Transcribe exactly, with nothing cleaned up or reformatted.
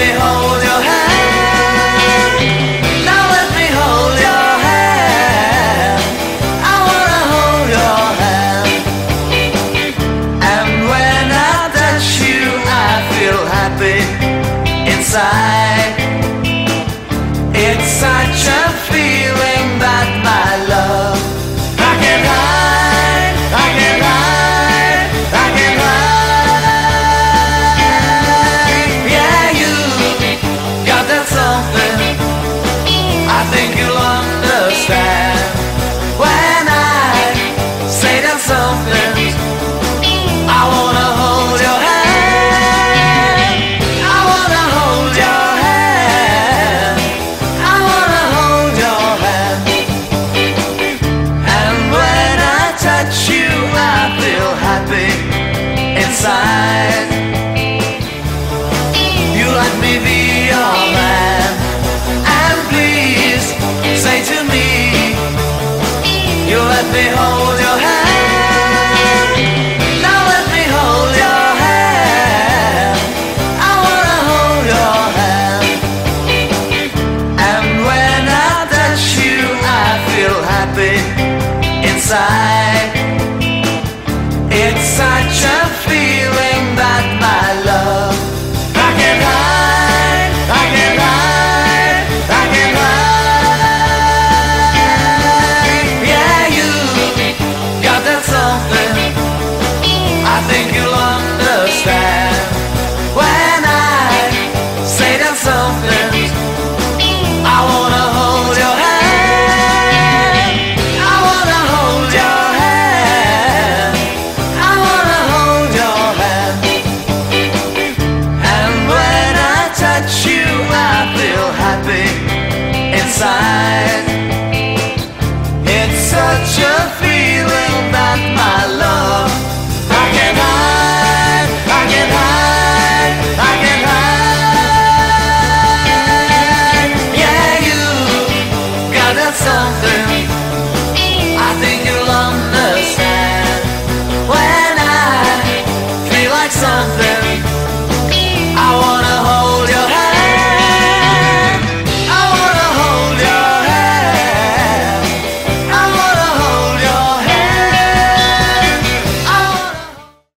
me hold your hand. Now let me hold your hand. I wanna hold your hand. And when I touch you, I feel happy inside. It's such a feeling that my love I can hide, I can hide, I can hide. Yeah, you got that something I think you'll understand when I say that something. I wanna hold your hand. I wanna hold your hand. I wanna hold your hand. And when I touch you, I feel happy inside. You let me be your man. And please say to me, you let me hold